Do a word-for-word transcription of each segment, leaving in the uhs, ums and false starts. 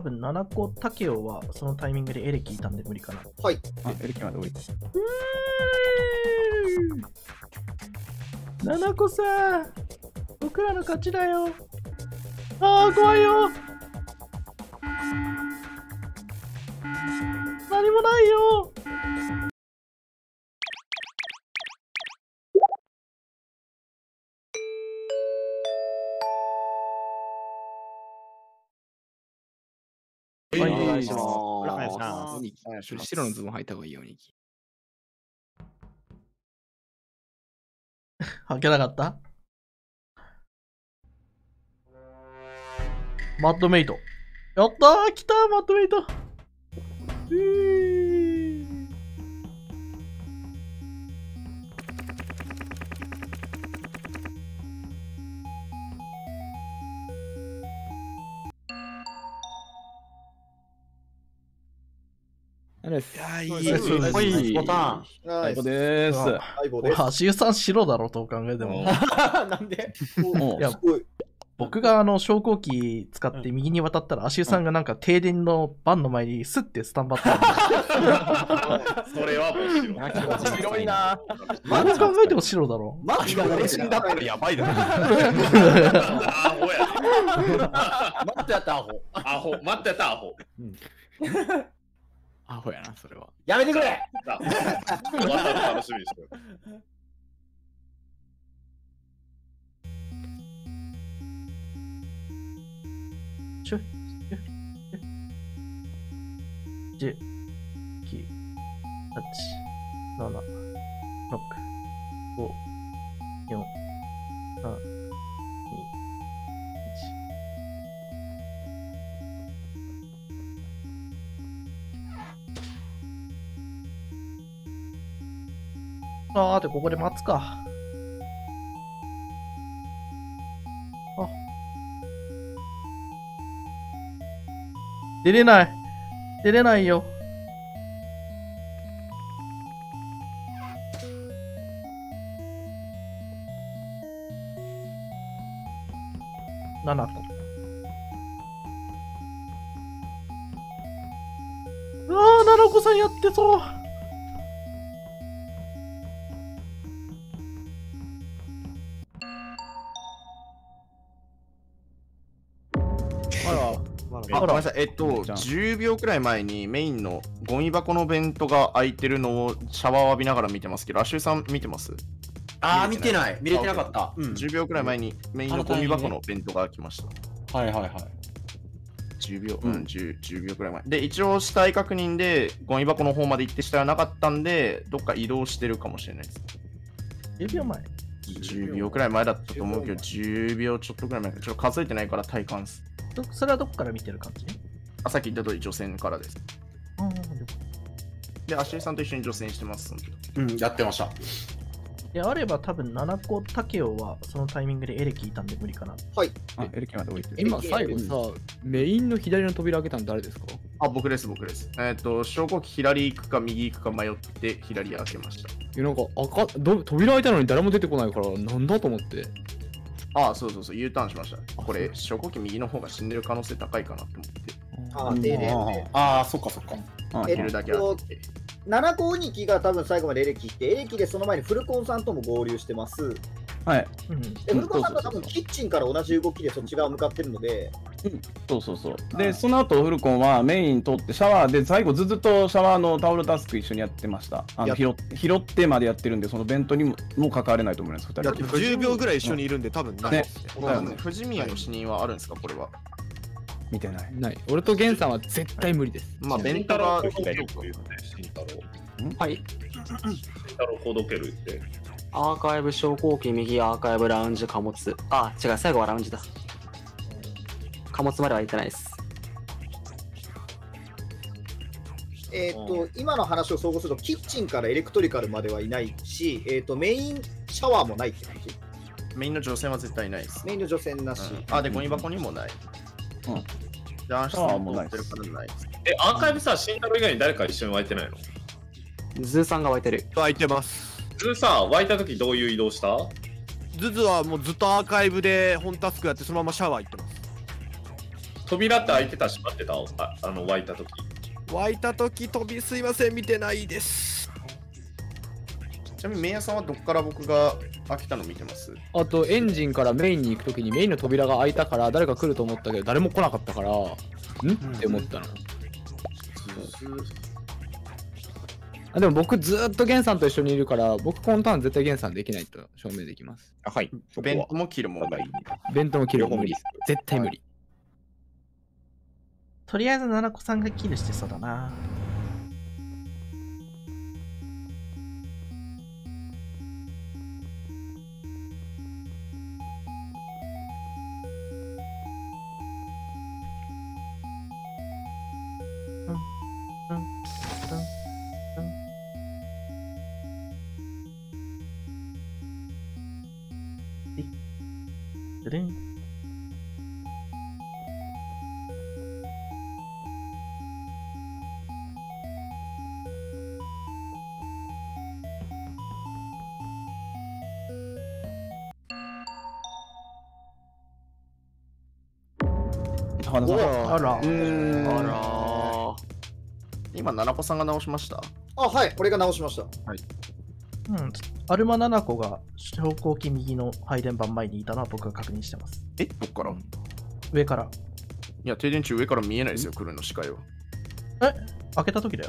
多分ななこタケオはそのタイミングでエレキいたんで無理かな。 はい。 あ、エレキまで降りて。 ななこさん、僕らの勝ちだよ。ああ、怖いよ。何もないよ。 はい、 お願いします。 お願いします。 白のズボン履いた方がいいように。 履けなかった？マッドメイト。やったー、来たー、マッドメイト。えー、 いやー、いいです。 はい、ボタン。 最高でーす。 最後です。 足湯さん白だろ、と考えても。 なんで？ いや、僕があの昇降機使って右に渡ったら、足湯さんがなんか停電のバンの前にスッてスタンバったんで。 それはもう白。 白いなぁ。どう考えても白だろ。 マジで俺死んだったらやばいだろ。 アホや。 待ってやったアホ。 アホ、待ってやったアホ。 アホやな、それは。 やめてくれ。 楽しみにしてる。 ちょ、じゅう、きゅう、はち、なな、ろく、ご、よん、さん、に、いち。あーってここで待つか。あ。出れない。出れないよ。ななこ。ああ、ななこさんやってそう。 あ、ごめんなさい。えっと、じゅうびょうくらい前にメインのゴミ箱のベントが開いてるのをシャワーを浴びながら見てますけど、アシュさん見てます？ あー、見てない。見れてなかった。 うん、じゅうびょうくらい前にメインのゴミ箱のベントが開きました。 はいはいはい。 じゅうびょう、うん、じゅう, じゅうびょうくらい前。で、一応死体確認でゴミ箱の方まで行って死体はなかったんで、どっか移動してるかもしれないです。 じゅうびょうまえ。 じゅうびょうくらい前だったと思うけど、じゅうびょうちょっとくらい前。ちょっと数えてないから体感す。 それはどこから見てる感じ？ あ、さっき言った通り、除染からです。 あで、アシュさんと一緒に除染してます。 うん、やってました。 であれば多分ななこタケオはそのタイミングでエレキいたんで無理かな。 はい。 あ、エレキまで降りてる。 今最後さ、メインの左の扉開けたの誰ですか？ あ、僕です、僕です。えっ、ー、と、昇降機左行くか右行くか迷って左開けました。 いや、なんか赤ど扉開いたのに誰も出てこないから、なんだと思って。 ああ、そうそうそう、U ターンしました。これ、昇降機右の方が死んでる可能性高いかなと思って。 ああ、停電で。ああ、そっかそっか。 えっと、 ななこ兄貴が多分最後までエレキして、エレキでその前にフルコンさんとも合流してます。 はい。 で、フルコンさんが多分キッチンから同じ動きでそっち側向かってるので。 うん、そうそうそう。で、その後フルコンはメイン取ってシャワーで最後ずっとシャワーのタオルタスク一緒にやってました。あの拾拾ってまでやってるんで、そのベントにももう関われないと思います。ふたりじゅうびょうぐらい一緒にいるんで、多分ね。 藤宮の死人はあるんですか、これは。 見てない。 ない。俺とゲンさんは絶対無理です。 まあ、ベントが。 はい。慎太郎ほどけるって。 アーカイブ昇降機右、アーカイブラウンジ貨物。あ、違う、最後はラウンジだ。貨物までは行ってないです。 えっと、今の話を総合すると、キッチンからエレクトリカルまではいないし、えっと、メインシャワーもないって感じ。 メインの除染は絶対ないです。 メインの除染なし。 うん、あ、で、ゴミ箱にもない。うん。じゃあ、シャワーもない。 え、アーカイブさ、慎太郎以外に誰か一緒に湧いてないの？ ズーさんが湧いてる。 湧いてます。 ズーさ、湧いた時どういう移動した？ ズズはもうずっとアーカイブで本タスクやってそのままシャワー行ってます。 扉って開いてた閉まってたああの湧いた時。 湧いた時飛びすいません見てないです。 ちなみにメイヤーさんはどっから僕が開けたの見てます？ あとエンジンからメインに行くときにメインの扉が開いたから誰か来ると思ったけど誰も来なかったからんって思ったの。あでも僕ずーっとゲンさんと一緒にいるから僕このターン絶対ゲンさんできないと証明できます。 あはい。そこはベントも切るもんがいい。 ベントも切る無理両方無理。 絶対無理。 とりあえず、ななこさんがキルしてそうだな。うん、うん、うん、うん。えい、でれん。 花さん。 あら。 うーん。あらー。 今、ななこさんが直しました。 あ、はい、これが直しました。 うん、アルマななこが昇降機右の配電盤前にいたのは僕が確認してます。 え、どっから？い上から。 や、停電中上から見えないですよ、来るの視界は。 え開けた時だよ。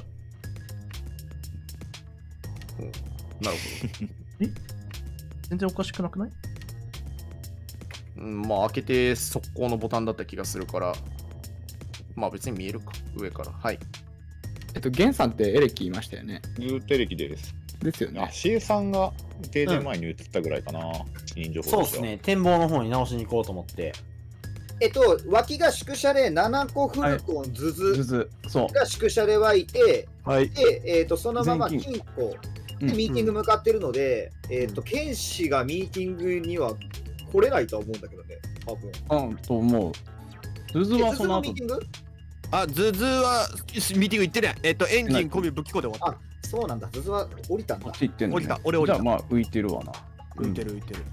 なる全然おかしくなくない？ ほど。うん、まあ、開けて速攻のボタンだった気がするから、まあ別に見えるか、上から。はい。 えっとゲンさんってエレキいましたよね。 ずーっとエレキです。 ですよねあ、。シーさんが停電前に移ったぐらいかな。死人情報としてはそうですね、展望の方に直しに行こうと思って。 えっと、脇が宿舎でななこフルコン、ズズずず、そう。 が宿舎で湧いて、 はい。 で、えっと、そのまま全金庫うんでミーティング向かってるので、えっと、剣士がミーティングには来れないとは思うんだけどね、多分。 うん、と思う。ずずえズズはその後のミーティングあ、ズズはミーティング行ってない。えっと、エンジン込みぶっきこで終わっあ、そうなんだ、ズズは降りたんだこっ。ち行ってんの、ね。 降りた俺降りたじゃあまあ浮いてるわな。 た。浮いてる浮いてる。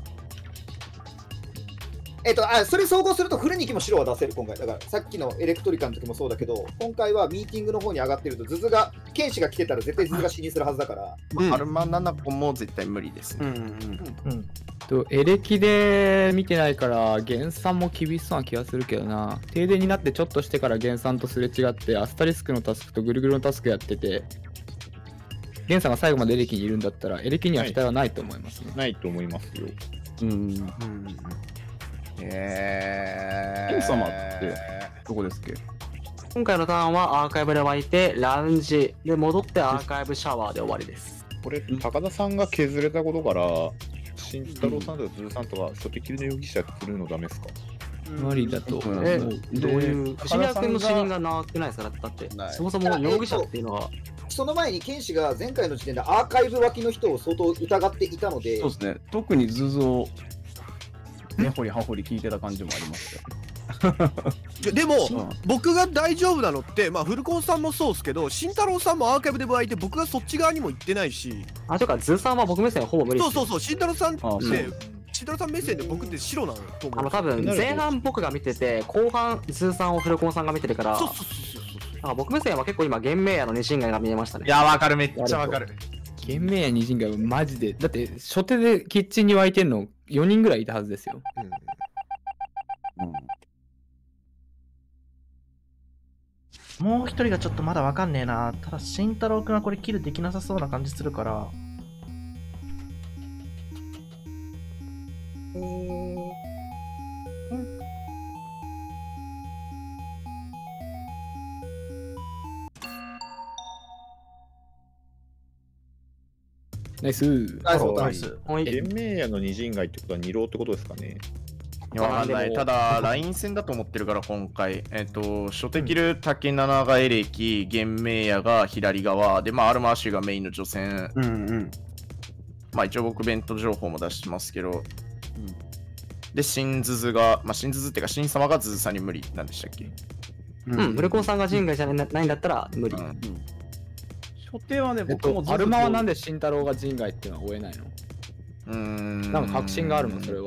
えっと、あ、それ総合するとフルニキも白は出せる、今回。だから、さっきのエレクトリカの時もそうだけど、今回はミーティングの方に上がってると、ズズが、剣士が来てたら絶対ズズが死にするはずだから。 うんアルマななこも絶対無理ですね。 うんうん。 うん。 とエレキで見てないからゲンさんも厳しそうな気がするけどな。停電になってちょっとしてからゲンさんとすれ違ってアスタリスクのタスクとぐるぐるのタスクやってて、ゲンさんが最後までエレキにいるんだったらエレキには期待はないと思いますね。 ないと思いますよ。 うん。 えケン様ってどこですっけ？ 今回のターンはアーカイブで湧いて、ラウンジで戻ってアーカイブシャワーで終わりです。 これ、高田さんが削れたことから、慎太郎さんとかズーさんとか、初手切りの容疑者するのダメですか？ 無理だと思う。 え、 うんどういう、 で伏見君の死人がなくないですか？だってない、 そもそも容疑者っていうのは、 その前に剣士が前回の時点でアーカイブ脇の人を相当疑っていたので、 そうですね。特にズズを根掘り葉掘り聞いてた感じもありましたよ。 でも、 うん僕が大丈夫なのって、まあ、フルコンさんもそうですけど、慎太郎さんもアーカイブで湧いて、僕がそっち側にも行ってないし、 あ、というか、ズーさんは僕目線ほぼ無理です。 そうそうそう、慎太郎さんってあそう、 慎太郎さん目線で僕って白なのと思う。 あの、多分前半僕が見てて、後半ズーさんをフルコンさんが見てるから、 そうそうそうそう。 なんか僕目線は結構今、幻冥夜の二神街が見えましたね。 いや、わかる、めっちゃわかる。 幻冥や二陣街はマジで、だって初手でキッチンに湧いてんのよにんぐらいいたはずですよ。 うんもう一人がちょっとまだわかんねえな。ただ、慎太郎くんはこれキルできなさそうな感じするから。 ナイス。 ナイスボタンナイス。 はい。 幻冥夜の二陣街ってことは二浪ってことですかね。 いやわかんない。ただ、ライン戦だと思ってるから、今回。えっと、初手切る竹七がエレキ、幻冥夜が左側、で、まあ、アルマーシュがメインの女性。 うんうん。 まあ、一応僕、ベント情報も出してますけど。で、新ズズが、まあ、新ズズっていうか、新様がズズさんに無理なんでしたっけ？ うん、フルコンさんが人外じゃなないんだったら無理。 うん初手はね、 えっと、 僕もずっとアルマはなんで慎太郎が人外っていうのは追えないの？ うーん。 なんか確信があるの、それは。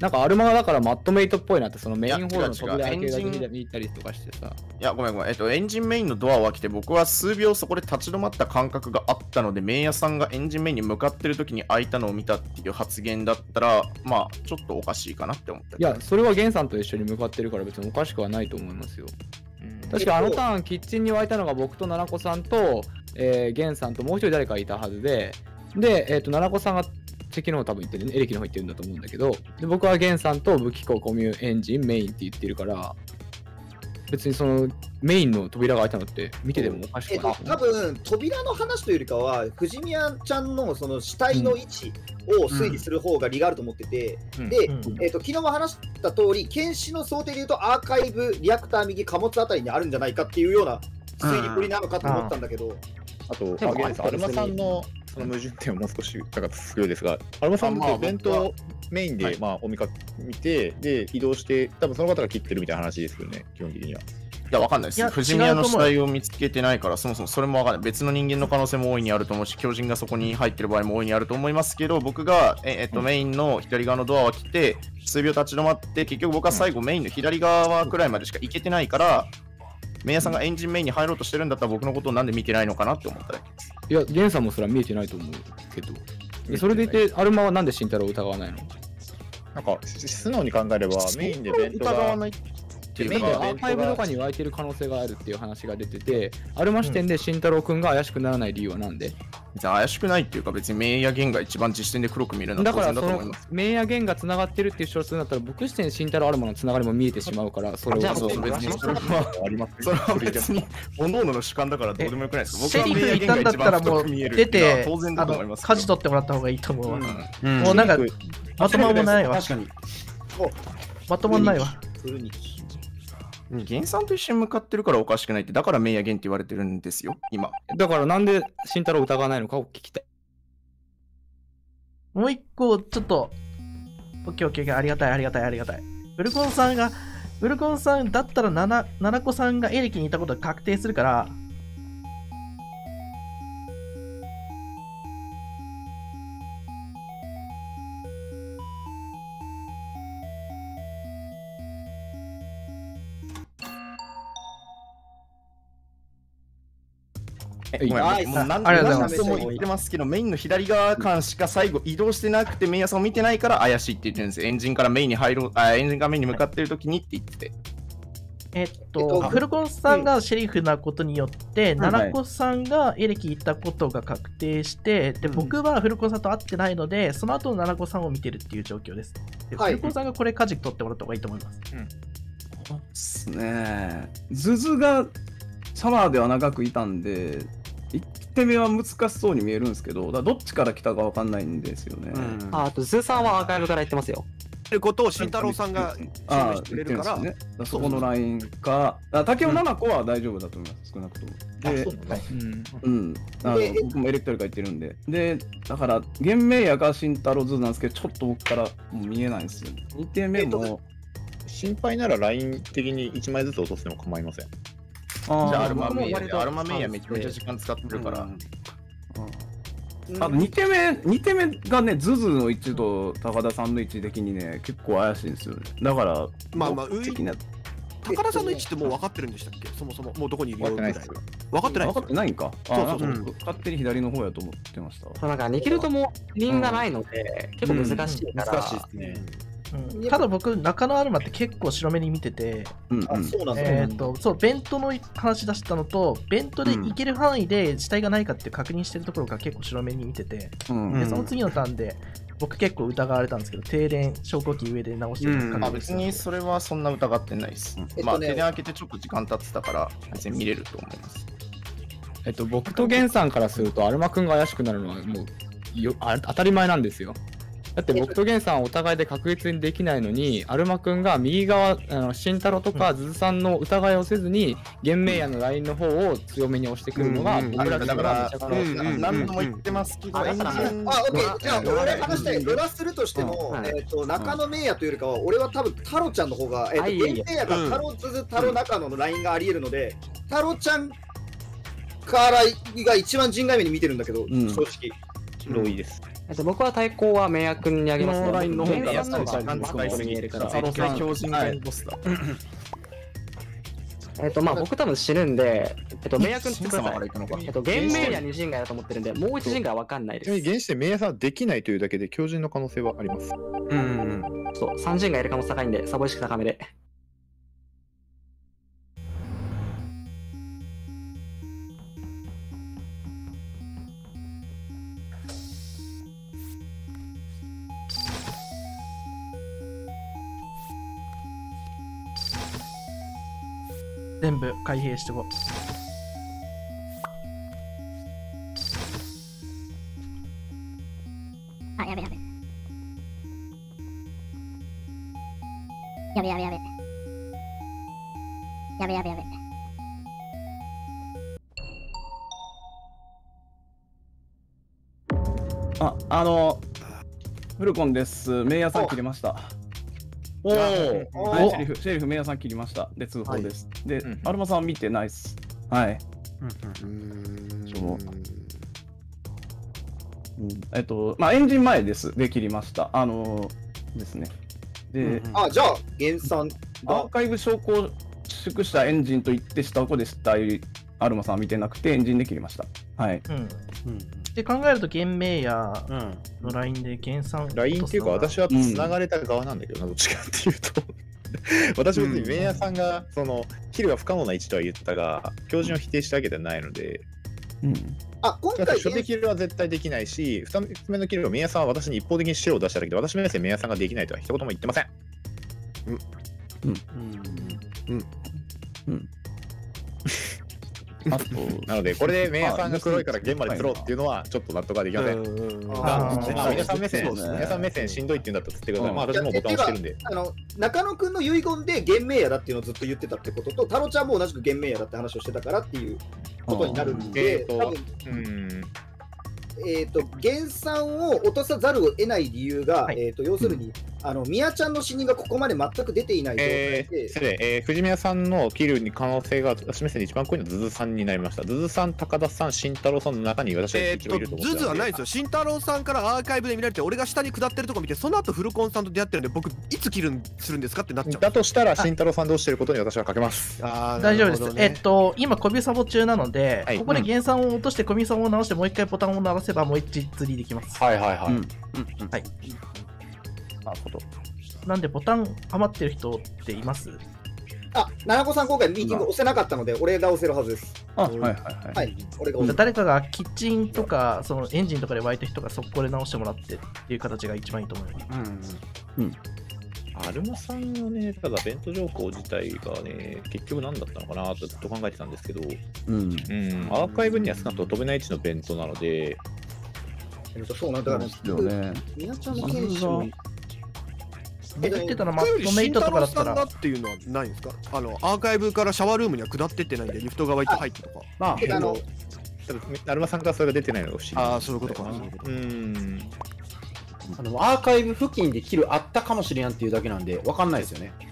なんかアルマがだからマットメイトっぽいなって、そのメインホールの扉開けるだけいや違う違う見たりとかしてさ。 いや、ごめんごめん。えっと、エンジンメインのドアを開けて、僕は数秒そこで立ち止まった感覚があったので、メイヤさんがエンジンメインに向かってる時に開いたのを見たっていう発言だったら、まあ、ちょっとおかしいかなって思った。 いや、それはゲンさんと一緒に向かってるから別におかしくはないと思いますよ。確かあのターン、キッチンに湧いたのが僕と奈々子さんと、えー、ゲンさんともう一人誰かいたはずで、で、えっ、ー、と、奈々子さんが敵の方多分行ってるね、エレキの方行ってるんだと思うんだけど、で僕はゲンさんと武器庫、コミュ、エンジン、メインって言ってるから、別にそのメインの扉が開いたのって見ててもおかしくない。 えっと、多分扉の話というよりかは、藤宮ちゃんのその死体の位置を推理する方が利があると思ってて、うん、で、うん、えっと、昨日も話した通り、検視の想定でいうと、アーカイブ、リアクター右、貨物あたりにあるんじゃないかっていうような推理っぷりなのかと思ったんだけど、 あと、あゲンさん、アルマさんのその矛盾点をもう少し伺ってするようですが、アルマさんって弁当メインでまあお見かけ見て、で移動して、多分その方が切ってるみたいな話ですよね、基本的には。 いや、わかんないです。藤宮の死体を見つけてないから、そもそもそれもわかんない。別の人間の可能性も大いにあると思うし、狂人がそこに入ってる場合も大いにあると思いますけど、僕が、ええっと、うん、メインの左側のドアを開けて、数秒立ち止まって、結局僕は最後、メインの左側くらいまでしか行けてないから、メイヤさんがエンジンメインに入ろうとしてるんだったら、僕のことをなんで見てないのかなって思っただけです。 いや、ゲンさんもそれは見えてないと思うけど、それでいて、アルマはなんで慎太郎を疑わないの？ なんか、素直に考えれば、メインで弁当が。 疑わないメインでアーカイブとかに湧いてる可能性があるっていう話が出てて、アルマ視点で慎太郎くんが怪しくならない理由はなんで？ 別に怪しくないっていうか、別にメイヤゲンが一番実視点で黒く見えるのは当然だと思います。 メイヤゲンがつながってるっていう主張するんだったら、僕視点で慎太郎アルマのつながりも見えてしまうから、それは別にそれは別に各々の主観だからどうでもよくないですか？ シェリフいたんだったらもう出て、あの舵取ってもらった方がいいと思うわ。もうなんかまとまもないわ。確かに。まとまんないわ。 ゲンさんと一緒に向かってるからおかしくないって、だからメイヤゲンって言われてるんですよ、今。 だからなんで慎太郎を疑わないのかを聞きたい。 もう一個、ちょっと、オッケーオッケー、ありがたい、ありがたい、ありがたい。ウルコンさんが、ウルコンさんだったら、なな、ななこさんがエレキにいたことが確定するから、 ごめん、もう何度も言ってますけど、メインの左側間しか最後移動してなくて、メイヤさんを見てないから怪しいって言ってるんですよ。エンジンからメインに入ろう、あ、エンジンからメインに向かってる時にって言ってて。 えっと、フルコンさんがシェリフなことによって、ナナコさんがエレキ行ったことが確定して、で、僕はフルコンさんと会ってないので、その後のナナコさんを見てるっていう状況です。でフルコンさんがこれ、舵取ってもらった方がいいと思います。 そうですね。ズズがシャワーでは長くいたんで、いってんめは難しそうに見えるんですけど、だからどっちから来たかわかんないんですよね。 うん、あ, あと、ズーさんはアーカイブから言ってますよ。 ってことを慎太郎さんが示してくれるから、 ね、そこのラインか、竹尾七子は大丈夫だと思います、少なくとも。で、うん、あの僕もエレクトリカ言ってるんで、で、だから、現名やが慎太郎ズーなんですけど、ちょっと僕からもう見えないんですよ。にてんめも、 心配ならライン的にいちまいずつ落としても構いません。 じゃあアルマメイヤで、アルマメイヤめちゃめちゃ時間使ってるから。 あにてんめ、にてんめがね、ズズの位置と高田さんの位置的にね、結構怪しいんですよね。だから、 まあまあ、高田さんの位置ってもう分かってるんでしたっけ？そもそも、もうどこにいるよぐらい。分かってない分かってないんか。そうそうそう。勝手に左の方やと思ってました。 そう、なんか、ニキルともリンがないので、結構難しいから。難しいですね。 うん、ただ僕、中野アルマって結構白目に見てて、えっと、そう、ベントの話出したのと、ベントで行ける範囲で死体がないかって確認してるところが結構白目に見てて、うん、でその次のターンで、僕結構疑われたんですけど、停電、昇降機上で直してるんですか、別にそれはそんな疑ってないです。うん、まあ、停電開けてちょっと時間経ってたから、別に見れると思います。 えっと、僕とゲンさんからすると、アルマ君が怪しくなるのはもうよあ当たり前なんですよ。だって僕とゲンさんはお互いで確実にできないのに、アルマくんが右側、あの慎太郎とかズズさんの疑いをせずに、原名屋のラインの方を強めに押してくるのが、僕らだから何度も言ってますけど、エンジン。あ、オッケー。じゃあ、俺話したい。ドラするとしても、えっと、中野名屋というよりかは、俺は多分太郎ちゃんの方が、えっと、原名屋が太郎ズズ太郎中野のラインがあり得るので、太郎ちゃんからが一番人外目に見てるんだけど、正直。 白いです。 えっと、僕は対抗は明夜君にあげますね。 このラインの方が原産の方がなん使いすぎるから佐野さん強靭がボスだ。 えっと、まあ僕多分死ぬんで、えっと、明夜君ってください。 から行くのか。 えっと、原明夜に陣外だと思ってるんで、もう一陣外はわかんないでちなみにす。 現時点で明夜さんはできないというだけで強靭の可能性はあります。 うん。 そう、さん陣外やる可能性高いんで、サボ意識高めで。 全部開閉してこう。 あ、やべやべ。やべやべやべ。やべやべやべ。 あ、あの、フルコンです。メイヤーさん切りました。 おおお、はい、シェリフ、シェリフ、メイヤーさん切りました。で、通報です。で、 うんアルマさんは見てないっす。はい。そう。うんえっと、まあ、エンジン前です。で、切りました。あのー、ですね。で、 あ、じゃあ、原産アーカイブ証拠縮したエンジンと言って下こでしたアルマさんは見てなくて、エンジンで切りました。はい。 うん。で考えると、原明やのラインで原産。 ラインっていうか、私は繋がれた側なんだけどな、どっちかっていうと。私は別にメイヤーさんが、その、キルが不可能な位置とは言ったが、強靭を否定したわけではないので、 うん。 あ、今回、 初手キルは絶対できないし、ふたつめのキルはメイヤーさんは私に一方的に白を出しただけで、私の目線メイヤーさんができないとは一言も言ってません。 うん。うん。うん。あとなので、これでメイヤーさんが黒いから現場で釣ろうっていうのはちょっと納得ができません。まあ、皆さん目線、皆さん目線しんどいって言うんだったら釣ってください。まあ、私もボタン押してるんで。 あの中野くんの遺言で原明夜だっていうのをずっと言ってたってことと、タロちゃんも同じく原明夜だって話をしてたからっていうことになるんで、多分、うんえーと原産を落とさざるを得ない理由が、はい、えーと要するに、うん、あの宮ちゃんの死人がここまで全く出ていない状態で、 えー、失礼、えー、藤宮さんのキルに可能性が私目線で一番濃いのはズズさんになりました。ズズさん、高田さん、慎太郎さんの中に私は一番いると思ってたので、 ズズはないですよ。慎太郎さんからアーカイブで見られて、俺が下に下ってるとこ見て、その後フルコンさんと出会ってるんで、僕いつキルするんですかってなっちゃう。 だとしたら慎太郎さんどうしてることに私はかけます。 あ大丈夫です。ね、えっと今コビサボ中なので、はい、ここで原産を落としてコビサボを直してもう一回ボタンを鳴らせばもう一釣りできます。 はいはいはい。うんうん、 はい。 なるほど。 なんでボタン余ってる人っています？ あ、七子さん今回ミーティング押せなかったので、俺が押せるはずです。 あ、はいはいはい。 はい、俺が押せる。 誰かがキッチンとか、そのエンジンとかで湧いた人が速攻で直してもらってっていう形が一番いいと思います。 うん。うん。アルマさんのね、ただベント情報自体がね、結局何だったのかなとずっと考えてたんですけど、うん。うん、アーカイブには少なくとも飛べない位置のベントなので、 そうなんだからね。宮ちゃんの選手え、言ってたのマットメイトとかだったら。 っていうのはないんですか？あのアーカイブからシャワールームには下ってってないんで、リフト側行って入ってとか。 まあ、あの、アルマさんからそれが出てないのが不思議。 ああ、そういうことか。 うん。 あのアーカイブ付近でキルあったかもしれんっていうだけなんで、わかんないですよね。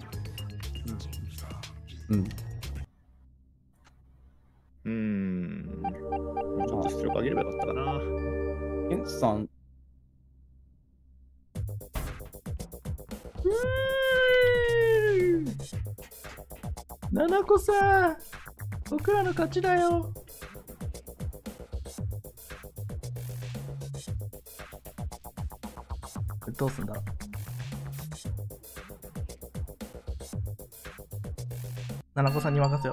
うん。うん。ちょっと出力上げればよかったかな。 エンツさん。 七子さん、僕らの勝ちだよ。どうすんだ。七子さんに任せよ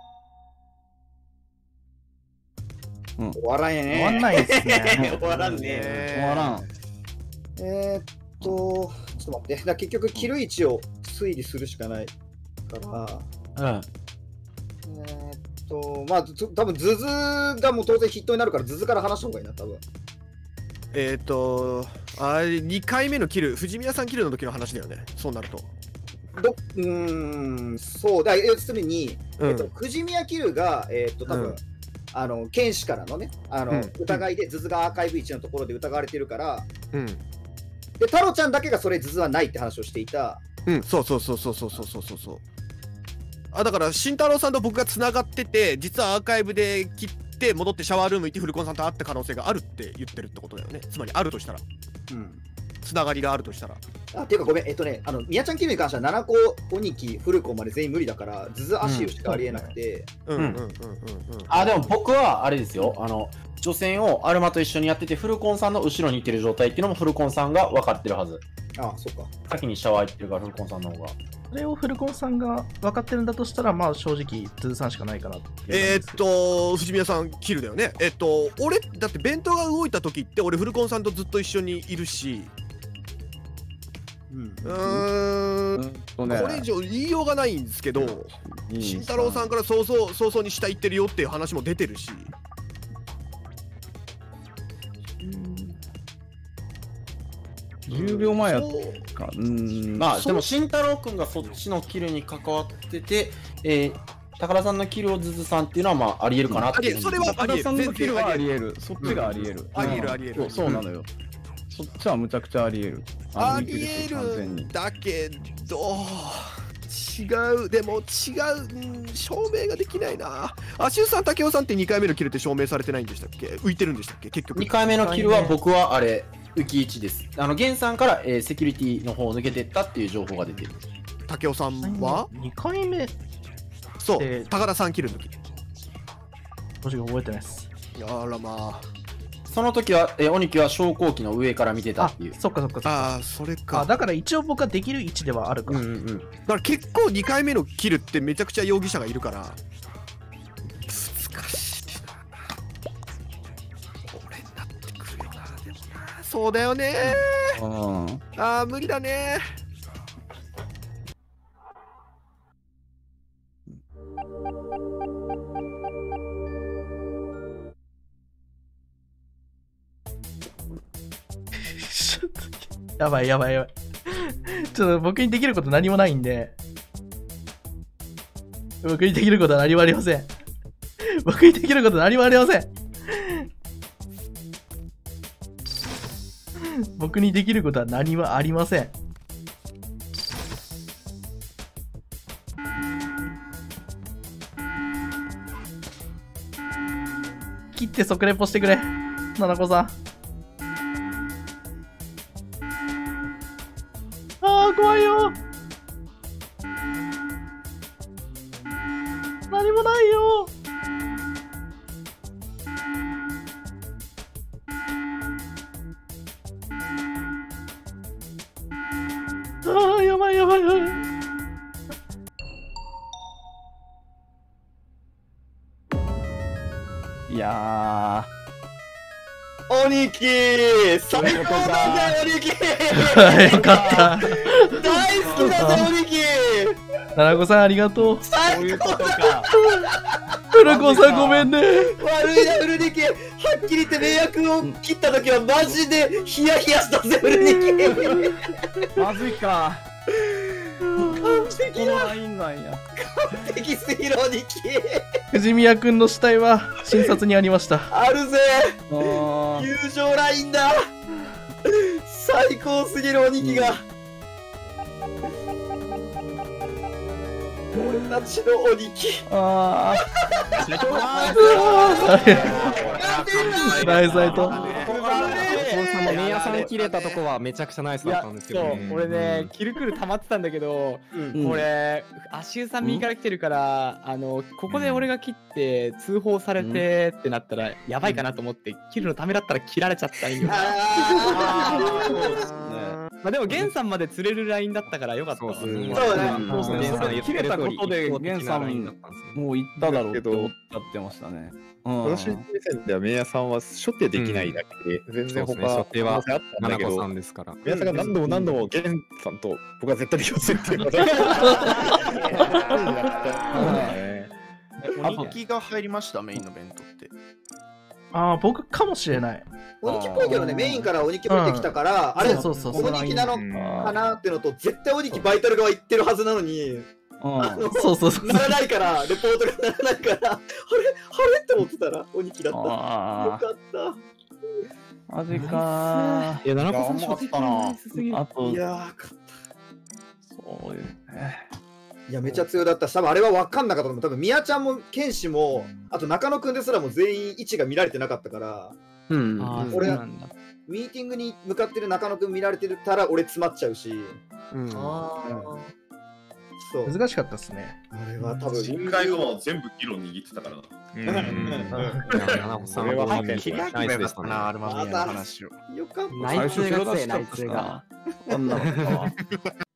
う。うん、終わらんやね。 終わんないですね。 終わらんね。 終わらん。 えー、っと、ちょっと待って。だ結局、キル位置を推理するしかないから。うん。えー、っと、まあ、多分ズズがもう当然ヒットになるから、ズズから話した方がいいな、多分。 えー、っと、あれ、にかいめのキル、藤宮さんキルの時の話だよね。そうなると。 どうーん、そうだ、要するに、うん、えっと、藤宮キルが、えー、っと、多分、うんあの剣士からのね、あの、うん、疑いでズズがアーカイブいちのところで疑われてるから、うん、で太郎ちゃんだけがそれズズはないって話をしていた。 うん、そうそうそうそうそうそうそうそう。あ、だから慎太郎さんと僕がつながってて、実はアーカイブで切って戻ってシャワールーム行ってフルコンさんと会った可能性があるって言ってるってことだよね。つまりあるとしたら、うん、つながりがあるとしたら。 あ、っていうかごめん、えっとね、あの、みやちゃんキルに関してはななこ、鬼木、フルコンまで全員無理だから、ズズアシウしかありえなくて。 うんうんうんうんうん。あ、でも僕はあれですよ、あの、除染をアルマと一緒にやってて、フルコンさんの後ろに行ってる状態っていうのもフルコンさんが分かってるはず。 ああ、そっか。 先にシャワー行ってるから、フルコンさんの方が。 それをフルコンさんが分かってるんだとしたら、まあ正直、ズズさんしかないかなと。 えー、っと、藤宮さん、キルだよね。えっと、俺、だって弁当が動いた時って、俺、フルコンさんとずっと一緒にいるし、うん、うーん、これ以上言いようがないんですけど、慎太郎さんから早々、早々に下行ってるよっていう話も出てるし。 じゅうびょうまえやか。 うん、まあでも慎太郎君がそっちのキルに関わってて、えー、高田さんのキルをズズさんっていうのはまあありえるかなって。 それは高田さんのキルはありえる。そっちがありえる。 ありえるありえる。 そうなのよ。そっちはむちゃくちゃありえる。 ありえるんだけど違う、でも違う、うん、証明ができないな。アシュさん、竹雄さんってにかいめのキルって証明されてないんでしたっけ？浮いてるんでしたっけ結局。 にかいめのキルは僕はあれ浮き位置です。あの源さんから、えー、セキュリティの方を抜けてったっていう情報が出てる。 竹雄さんはにかいめ。 そう、高田さんキルの時。 もし覚えてないです。 あらまあ。 その時は、えー、鬼木は昇降機の上から見てたっていう。 そっかそっかそっか。 ああ、それか。 あ、だから一応僕はできる位置ではあるから。うんうんうん。だから結構にかいめのキルってめちゃくちゃ容疑者がいるから。難しいな。これになってくるよな。でもな。そうだよねー。ああ、無理だねやばいやばいやばい。ちょっと僕にできること何もないんで。僕にできることは何もありません。僕にできることは何もありません。僕にできることは何もありません。切って即レポしてくれ、ななこさん。ああ、怖いよ。何もないよ。ああ、やばいやばいやばい。 いやー、鬼木最高なんだよ、鬼木よかった。 大好きだぞ、鬼木ななこさんありがとう。 最高か。 フルコさんごめんね。 悪いな、フルニキ。はっきり言って迷惑を切った時はマジでヒヤヒヤしたぜ、フルニキ。 まずいか。 完璧だ。 完璧すぎる、鬼木。 藤宮くんの死体は診察にありました。 あるぜ。友情ラインだ。最高すぎる鬼木が。俺たちの鬼木。 ああ。 ナイスアイト。 メイヤさん切れたとこはめちゃくちゃナイスだったんですけど、ね、俺ね、キルクル溜まってたんだけど、うん、これ、足湯さん右から来てるから、うん、あの、ここで俺が切って通報されてってなったら、やばいかなと思って、切るのためだったら切られちゃったんよ。まあでも、ゲンさんまで釣れるラインだったからよかったわ。そうだね。 そうですね。切れたことで、ゲンさんもう行っただろうって思っちゃってましたね。 私の目線では、メイヤさんは初手できないだけで、全然他初手はあったんだけど、 メイヤさんが何度も何度もゲンさんと僕は絶対できませんっていうこと。 鬼木が入りました、メインの弁当って。 ああ、僕かもしれない。 鬼木っぽいけどね、メインから鬼木降りてきたから、あれ、鬼木なのかなってのと、絶対鬼木バイタル側行ってるはずなのに。 そうそうそう。 ならないから、レポートがならないから、あれ、あれって思ってたら、鬼木だった。よかった。 マジかー。 いや、ななこさん、しょったな。 あと、 いやー、 そういうね。 いやめちゃ強だったし、多分あれは分かんなかったと思う。多分宮ちゃんも剣士もあと中野くんですらも全員位置が見られてなかったから、うん、俺ミーティングに向かってる中野くん見られてたら俺詰まっちゃうし、うん、あそう難しかったですね。 あれは多分深海後も全部議論握ってたからな。 それははっきりナイスでしたな、アルマミヤの話を。 よかった。 内通が強い、内通が。